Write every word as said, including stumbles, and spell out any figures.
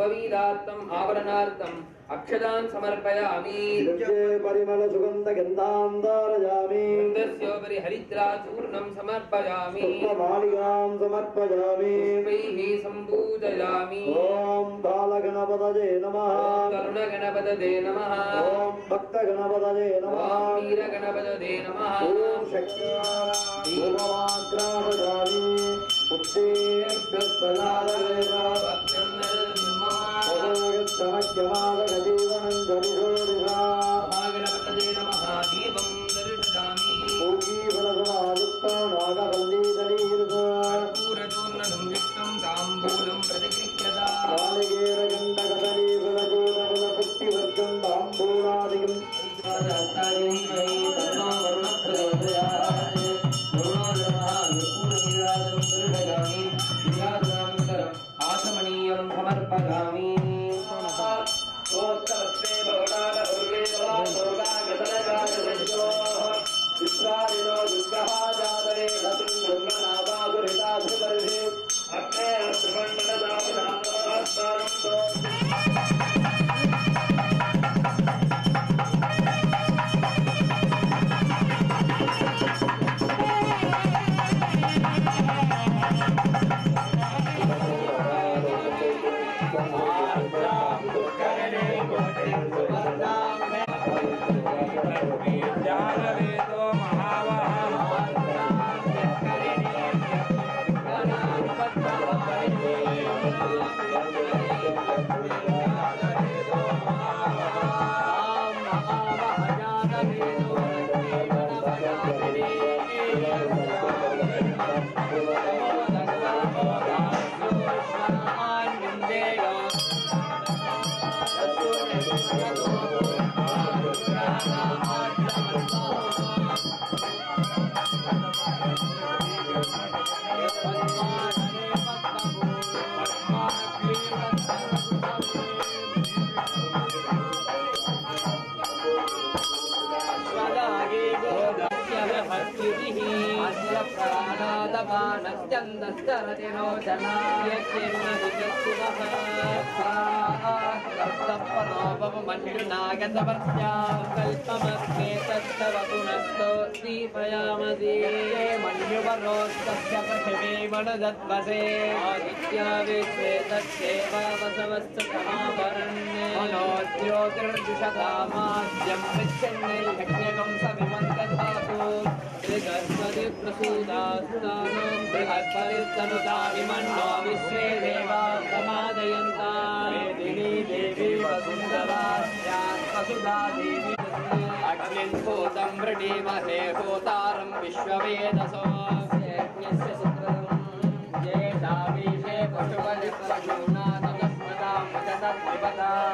उपवीदार्थम् आवरणार्थम् अक्षदान् समर्पयामि। परिमल सुगंध गंधां धारयामि। गन्धस्योपरि हरिद्राचूर्णं समर्पयामि। पुष्पमालिकां समर्पयामि। पुष्पैः सम्पूजयामि। ओम बालगणपतये नमः। तरुणगणपतये नमः। ओम भक्तगणपतये नमः। वीरगणपतये नमः। ओम शक्ति भगवाग्रामदानि मुक्तेभ्यः सदादेव भगवत्तमज्ञमादगजीवनं जनिषोरिषा महागणपतये नमः। दीपं दर्शयामि। पूगीफलसमायुक्तो नागवल्लीदलीर्घो कर्पूरचूर्णसंयुक्तं ताम्बूलं प्रतिगृह्यता। नालिकेरगण्डकदलीफलचूर्णफलपुष्टिवर्गं ताम्बूलादिकं आचमनीयं समर्पयामि। विश्वादिनो दुर्गः जातरे रतिं निर्मनाभागुरिताधिपरिधि अग्ने श्रीमण्डलदाविधानवस्तारं प्रसूदास्तानं बृहस्पतिस्तनुताभिमन्नो विश्वे देवाः समादयन्ता। मेदिनी देवी वसुन्धरा स्यात् वसुधा देवी अग्निस्फोतं वृणीमहे होतारं विश्ववेदसो यज्ञस्य सुकृतं येषामीशे पशुबलिः पशूनां तस्मदां वचतद्विपदा